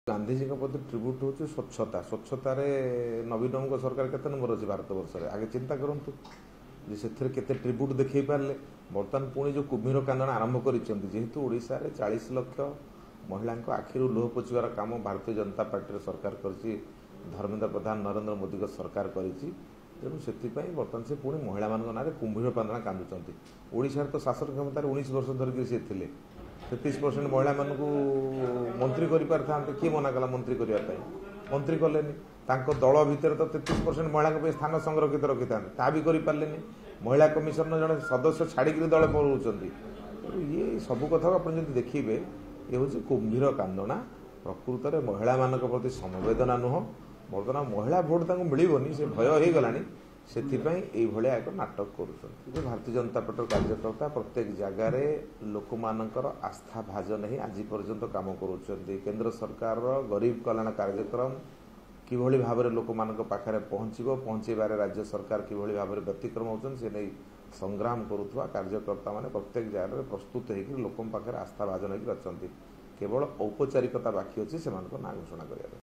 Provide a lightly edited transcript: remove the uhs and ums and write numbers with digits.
गांधीजी प्रति ट्रिब्यूट हूँ स्वच्छता स्वच्छतार नवीन सरकार केते नंबर अच्छे भारत वर्ष आगे चिंता करूँ से केते ट्रिब्यूट देखई पारे बर्तमान पुणी जो कुम्भीर कांदन आरंभ करेतु ओडिशा रे 40 लाख महिला आखिर लुह पोछिबार काम भारतीय जनता पार्टी सरकार करी धर्मेंद्र प्रधान नरेंद्र मोदी सरकार करी तेणु से बर्तमान से पुणी महिला ना कुम्भीर कांदना कांदुंट ओडिशा तो शासन क्षमतार 19 वर्ष धरिक सी थे 33% महिला मानू मंत्री कर किए मना कला मंत्री करने मंत्री कले दल भितर तो 33% महिला स्थान संरक्षित रखी था भी करें महिला कमिशन जड़े सदस्य छाड़ी दल पौंच ये सब कथा आप देखिए ये हूँ कुम्भीर कांदना प्रकृत में महिला मान प्रति समवेदना नुह बर्तमान महिला भोट मिलनी से भय हो गला से एक नाटक कर भारतीय जनता पार्टी कार्यकर्ता प्रत्येक जगार लोक मानकर आस्था भाजन ही आज पर्यंत काम कर केंद्र सरकार गरीब कल्याण कार्यक्रम किभली भाव में लोक मान पाखे पहुँचबार राज्य सरकार किभली भाव में व्यतिक्रम होती से नहीं संग्राम करुवा कार्यकर्ता माने प्रत्येक जगह प्रस्तुत होकर लोक पाखे आस्था भाजन होकर अच्छा केवल औपचारिकता बाकी अच्छी से ना घोषणा करें।